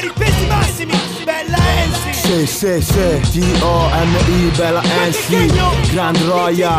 i pesi massimi, bella Ensi. Se, T-O-M-I, bella Ensi, Grand Royal,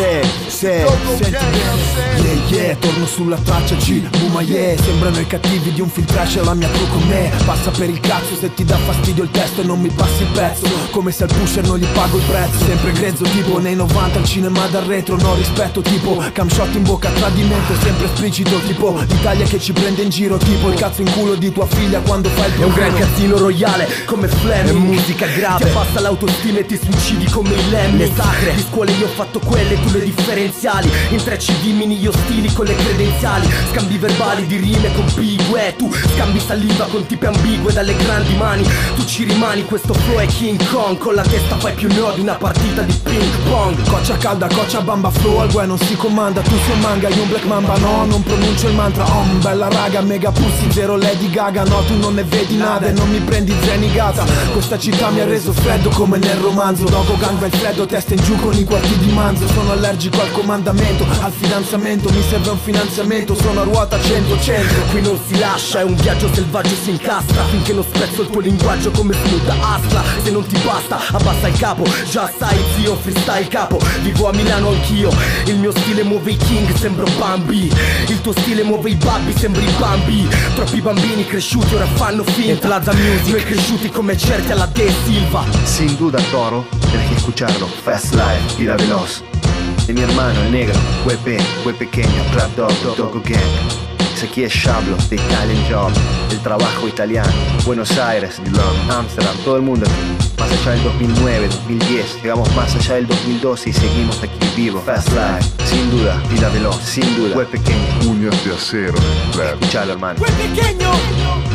yeah, torno sulla traccia G, Buma yeah. Sembrano i cattivi di un film trash e la mia crew con me. Passa per il cazzo se ti dà fastidio il testo e non mi passi il pezzo. Come se al pusher non gli pago il prezzo. Sempre grezzo tipo nei 90 al cinema dal retro. No rispetto tipo cam shot in bocca, tradimento sempre esplicito. Tipo l'Italia che ci prende in giro. Tipo il cazzo in culo di tua figlia quando fai il profano. È un gran casino royale come Fleming. È musica grave, ti abbassa l'autostima e ti suicidi come i lemmi. Le sacre, di scuole io ho fatto quelle, tu le differenziali. Intrecci di mini ostili con le credenziali. Scambi verbali di rime compigue. Tu scambi saliva con tipi ambigue dalle grandi mani. Tu ci rimani, questo flow è King Kong. Con la testa fai più no di una partita di ping pong. Coccia calda, coccia bamba, flow al guai non si comanda. Tu sei un manga, io un black mamba, no, non pronuncio il mantra. Bella raga, mega pussy, zero Lady Gaga. No, tu non ne vedi nada e non mi prendi zenigata. Questa città mi ha reso freddo come nel romanzo. Dogo gang va il freddo, testa in giù con i quarti di manzo. Sono allergico al comandamento, al fidanzamento, mi serve un finanziamento. Sono a ruota 100-100. Qui non si lascia, è un viaggio selvaggio, si incastra finché non spezzo il tuo linguaggio come smooth asla. Se non ti basta, abbassa il capo. Già sai zio, freestyle capo. Vivo a Milano anch'io. Il mio stile muove i king, sembro Bambi. Il tuo stile muove i babbi, sembri Bambi. Troppi bambini cresciuti ora fanno finta. Plaza Music, noi cresciuti come certi alla De Silva. Sin duda Toro, tienes que escucharlo. Fast Life, vida veloz. De mi hermano el negro, Hue pequeño, Trap Dog, Dogo Gang. Ese aquí es Shablo, de Italian Job, el trabajo italiano. Buenos Aires, Amsterdam, todo el mundo aquí. Más allá del 2009, 2010, llegamos más allá del 2012 y seguimos aquí vivos. Fast Life, sin duda, vida veloz, sin duda. Hue pequeño, Uñas de acero, escuchalo hermano. Hue pequeño.